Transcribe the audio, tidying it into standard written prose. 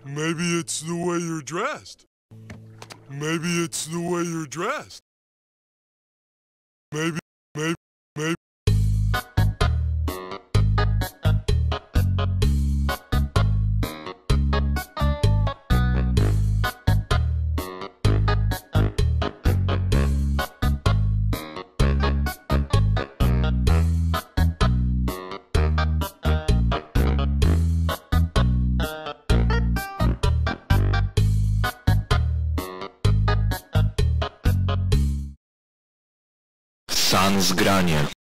Maybe it's the way you're dressed. Maybe it's the way you're dressed. Maybe, maybe, maybe. Sans granie.